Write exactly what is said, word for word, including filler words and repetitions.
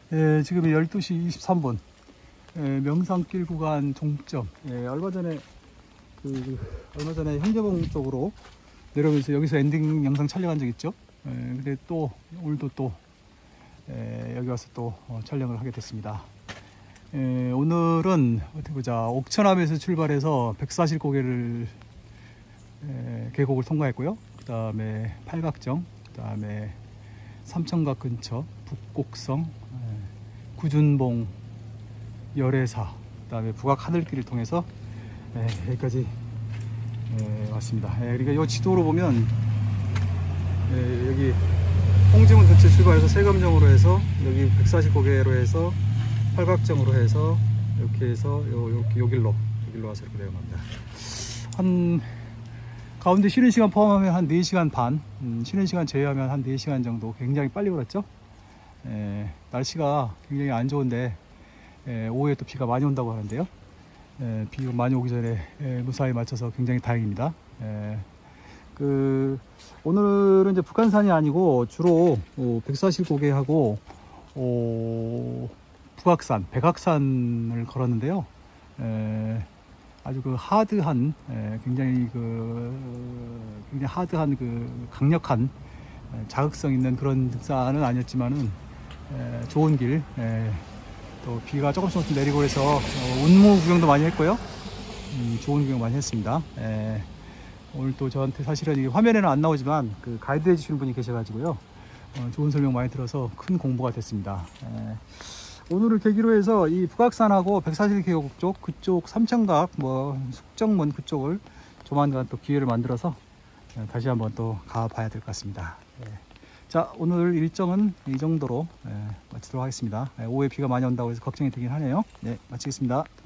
예, 지금 열두 시 이십삼 분. 예, 명산길 구간 종점. 예, 얼마 전에 그, 그 얼마 전에 형제봉 쪽으로 내려오면서 여기서 엔딩 영상 촬영한 적 있죠. 예, 근데 또 오늘도 또 예, 여기 와서 또 어, 촬영을 하게 됐습니다. 예, 오늘은 어떻게 보자, 옥천암에서 출발해서 백사실 고개를 예, 계곡을 통과했고요. 그 다음에 팔각정, 그 다음에 삼천각 근처 북곡성, 예, 구준봉, 열애사, 그 다음에 북악 하늘길을 통해서 예, 여기까지 예, 왔습니다. 예, 그러니까 이 지도로 보면 예, 여기 홍지문 근처 출발해서 세감정으로 해서 여기 백사십 고개로 해서 팔각정으로 해서 이렇게 해서 요, 요, 요 길로 요 길로 와서 이렇게 내려갑니다. 한 가운데 쉬는 시간 포함하면 한 네 시간 반, 음, 쉬는 시간 제외하면 한 네 시간 정도. 굉장히 빨리 걸었죠. 예, 날씨가 굉장히 안 좋은데 예, 오후에 또 비가 많이 온다고 하는데요. 예, 비가 많이 오기 전에 예, 무사히 맞춰서 굉장히 다행입니다. 예, 그 오늘은 이제 북한산이 아니고 주로 어, 백사실 고개하고 어, 북악산, 백악산을 걸었는데요. 예, 아주 그 하드한, 예, 굉장히 그 굉장히 하드한 그 강력한 자극성 있는 그런 등산은 아니었지만은 예, 좋은 길. 예, 또 비가 조금씩 조금씩 내리고 해서 어, 운무 구경도 많이 했고요. 음, 좋은 구경 많이 했습니다. 예, 오늘 또 저한테 사실은 이게 화면에는 안 나오지만 그 가이드 해주시는 분이 계셔가지고요. 어, 좋은 설명 많이 들어서 큰 공부가 됐습니다. 예, 오늘을 계기로 해서 이 북악산하고 백사실 계곡 쪽, 그쪽 삼천각, 뭐 숙정문 그쪽을 조만간 또 기회를 만들어서 다시 한번 또 가봐야 될 것 같습니다. 예. 자, 오늘 일정은 이 정도로 예, 마치도록 하겠습니다. 예, 오후에 비가 많이 온다고 해서 걱정이 되긴 하네요. 네, 마치겠습니다.